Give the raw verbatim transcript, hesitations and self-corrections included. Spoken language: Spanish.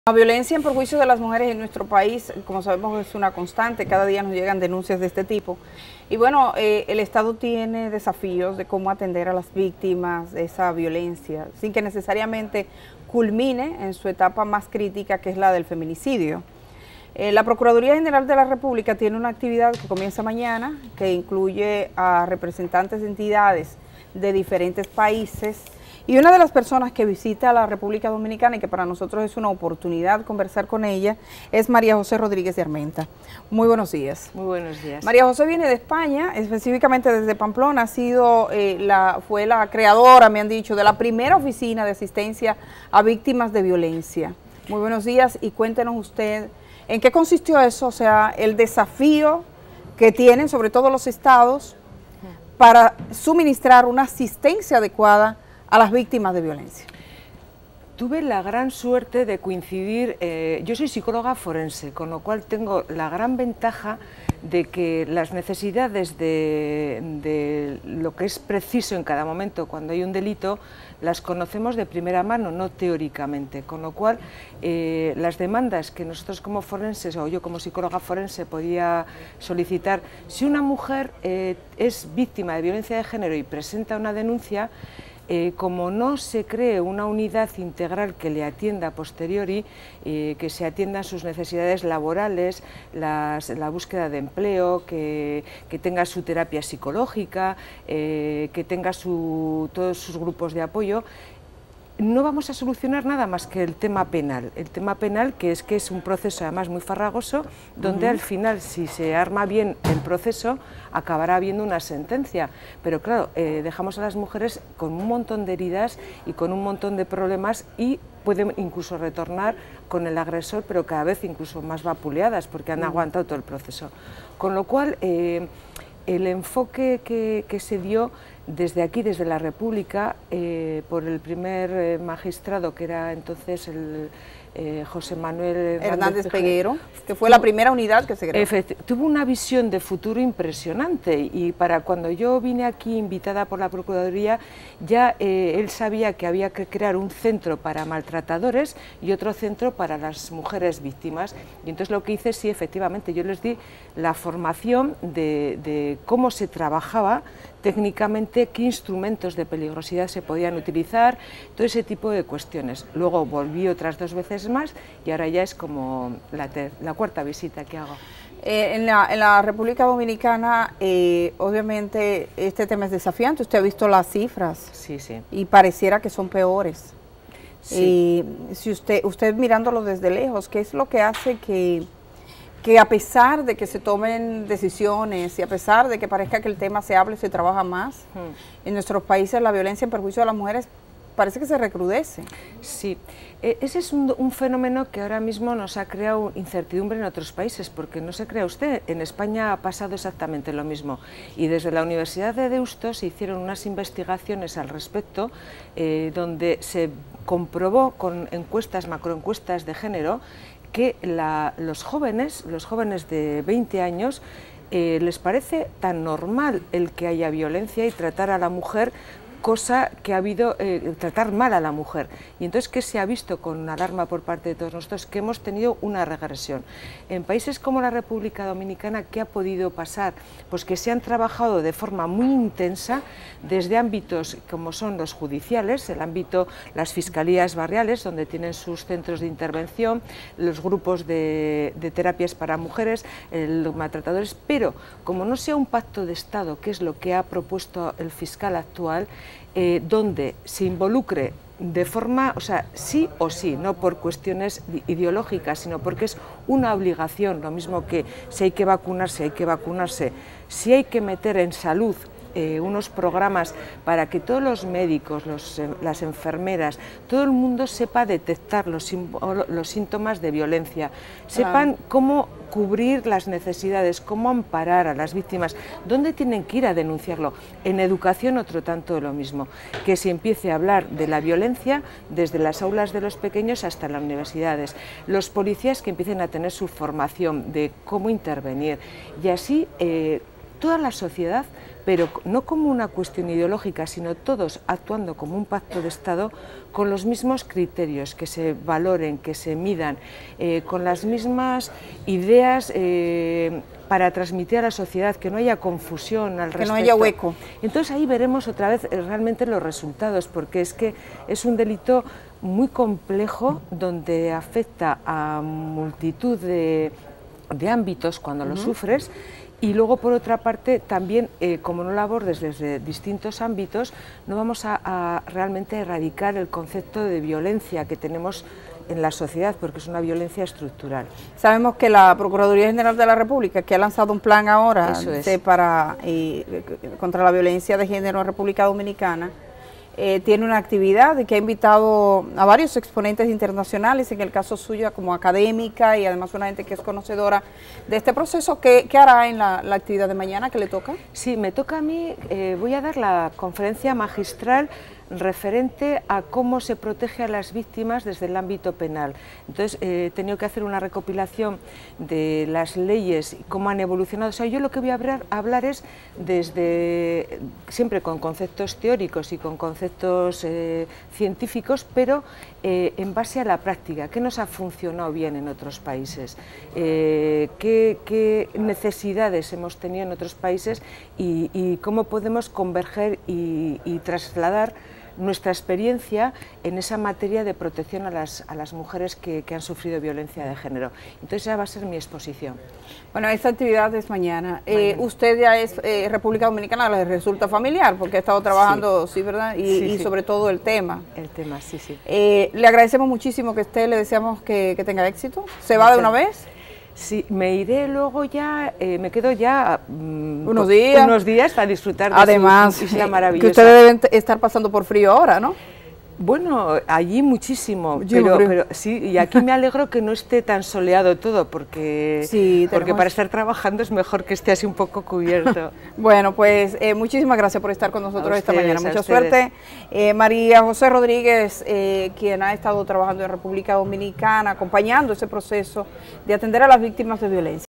La violencia en perjuicio de las mujeres en nuestro país, como sabemos, es una constante. Cada día nos llegan denuncias de este tipo. Y bueno, eh, el Estado tiene desafíos de cómo atender a las víctimas de esa violencia, sin que necesariamente culmine en su etapa más crítica, que es la del feminicidio. Eh, la Procuraduría General de la República tiene una actividad que comienza mañana, que incluye a representantes de entidades de diferentes países. Y una de las personas que visita la República Dominicana y que para nosotros es una oportunidad conversar con ella es María José Rodríguez de Armenta. Muy buenos días. Muy buenos días. María José viene de España, específicamente desde Pamplona. Ha sido eh, la, fue la creadora, me han dicho, de la primera oficina de asistencia a víctimas de violencia. Muy buenos días y cuéntenos usted en qué consistió eso, o sea, el desafío que tienen sobre todo los estados para suministrar una asistencia adecuada a las víctimas de violencia. Tuve la gran suerte de coincidir, eh, yo soy psicóloga forense, con lo cual tengo la gran ventaja de que las necesidades de, de lo que es preciso en cada momento cuando hay un delito, las conocemos de primera mano, no teóricamente, con lo cual eh, las demandas que nosotros como forenses, o yo como psicóloga forense podía solicitar, si una mujer eh, es víctima de violencia de género y presenta una denuncia, Eh, como no se cree una unidad integral que le atienda a posteriori, eh, que se atiendan sus necesidades laborales, las, la búsqueda de empleo, que, que tenga su terapia psicológica, eh, que tenga su, todos sus grupos de apoyo, no vamos a solucionar nada más que el tema penal. El tema penal, que es que es un proceso además muy farragoso, donde uh-huh. al final, si se arma bien el proceso, acabará habiendo una sentencia. Pero claro, eh, dejamos a las mujeres con un montón de heridas y con un montón de problemas y pueden incluso retornar con el agresor, pero cada vez incluso más vapuleadas, porque han uh-huh. aguantado todo el proceso. Con lo cual, eh, el enfoque que, que se dio desde aquí, desde la República, eh, por el primer eh, magistrado, que era entonces el eh, José Manuel Hernández, Hernández Peguero, que fue la primera unidad que se creó. Tuvo una visión de futuro impresionante y para cuando yo vine aquí invitada por la Procuraduría, ya eh, él sabía que había que crear un centro para maltratadores y otro centro para las mujeres víctimas. Y entonces lo que hice, sí, efectivamente, yo les di la formación de, de cómo se trabajaba técnicamente, qué instrumentos de peligrosidad se podían utilizar, todo ese tipo de cuestiones. Luego volví otras dos veces más y ahora ya es como la, ter la cuarta visita que hago. Eh, en, la, en la República Dominicana, eh, obviamente, este tema es desafiante. Usted ha visto las cifras. Sí, sí. Y pareciera que son peores. Sí. Eh, si usted, usted mirándolo desde lejos, ¿qué es lo que hace que... que a pesar de que se tomen decisiones y a pesar de que parezca que el tema se hable, se trabaja más, hmm. en nuestros países la violencia en perjuicio de las mujeres parece que se recrudece? Sí, eh, ese es un, un fenómeno que ahora mismo nos ha creado incertidumbre en otros países, porque no se crea usted, en España ha pasado exactamente lo mismo, y desde la Universidad de Deusto se hicieron unas investigaciones al respecto, eh, donde se comprobó con encuestas, macroencuestas de género, que la, los jóvenes, los jóvenes de veinte años, eh, les parece tan normal el que haya violencia y tratar a la mujer, cosa que ha habido, eh, tratar mal a la mujer. Y entonces, ¿qué se ha visto con alarma por parte de todos nosotros? Que hemos tenido una regresión. En países como la República Dominicana, ¿qué ha podido pasar? Pues que se han trabajado de forma muy intensa desde ámbitos como son los judiciales, el ámbito, las fiscalías barriales, donde tienen sus centros de intervención, los grupos de, de terapias para mujeres, el, los maltratadores, pero como no sea un pacto de Estado, que es lo que ha propuesto el fiscal actual, Eh, donde se involucre de forma, o sea, sí o sí, no por cuestiones ideológicas, sino porque es una obligación, lo mismo que si hay que vacunarse, hay que vacunarse, si hay que meter en salud Eh, unos programas para que todos los médicos, los, eh, las enfermeras, todo el mundo sepa detectar los, los síntomas de violencia, sepan claro. cómo cubrir las necesidades, cómo amparar a las víctimas, dónde tienen que ir a denunciarlo. En educación otro tanto de lo mismo, que se empiece a hablar de la violencia desde las aulas de los pequeños hasta las universidades, los policías que empiecen a tener su formación de cómo intervenir y así eh, toda la sociedad, pero no como una cuestión ideológica, sino todos actuando como un pacto de Estado con los mismos criterios, que se valoren, que se midan, eh, con las mismas ideas eh, para transmitir a la sociedad, que no haya confusión al respecto. Que no haya hueco. Entonces ahí veremos otra vez eh, realmente los resultados, porque es que es un delito muy complejo donde afecta a multitud de, de ámbitos cuando lo uh-huh. sufres. Y luego, por otra parte, también, eh, como no lo abordes desde distintos ámbitos, no vamos a, a realmente erradicar el concepto de violencia que tenemos en la sociedad, porque es una violencia estructural. Sabemos que la Procuraduría General de la República, que ha lanzado un plan ahora de, para, eh, contra la violencia de género en República Dominicana, Eh, tiene una actividad y que ha invitado a varios exponentes internacionales, en el caso suyo como académica y además una gente que es conocedora de este proceso. ¿Qué, qué hará en la, la actividad de mañana que le toca? Sí, me toca a mí, eh, voy a dar la conferencia magistral referente a cómo se protege a las víctimas desde el ámbito penal. Entonces, eh, he tenido que hacer una recopilación de las leyes y cómo han evolucionado. O sea, yo lo que voy a hablar, hablar es desde, siempre con conceptos teóricos y con conceptos eh, científicos, pero eh, en base a la práctica. ¿Qué nos ha funcionado bien en otros países? Eh, ¿qué, qué necesidades hemos tenido en otros países y, y cómo podemos converger y, y trasladar nuestra experiencia en esa materia de protección a las, a las mujeres que, que han sufrido violencia de género. Entonces esa va a ser mi exposición. Bueno, esta actividad es mañana. mañana. Eh, usted ya es eh, República Dominicana, le resulta familiar porque ha estado trabajando, sí, ¿sí verdad? Y, sí, y sí. sobre todo el tema. El tema, sí, sí. Eh, le agradecemos muchísimo que esté, le deseamos que, que tenga éxito. ¿Se va de una vez? Sí, me iré luego ya, eh, me quedo ya mmm, unos días unos días para disfrutar de Además, su isla maravillosa. Que ustedes deben estar pasando por frío ahora, ¿no? Bueno, allí muchísimo, pero, pero sí, y aquí me alegro que no esté tan soleado todo, porque, sí, porque tenemos... para estar trabajando es mejor que esté así un poco cubierto. Bueno, pues eh, muchísimas gracias por estar con nosotros ustedes, esta mañana, mucha suerte. Eh, María José Rodríguez, eh, quien ha estado trabajando en República Dominicana, acompañando ese proceso de atender a las víctimas de violencia.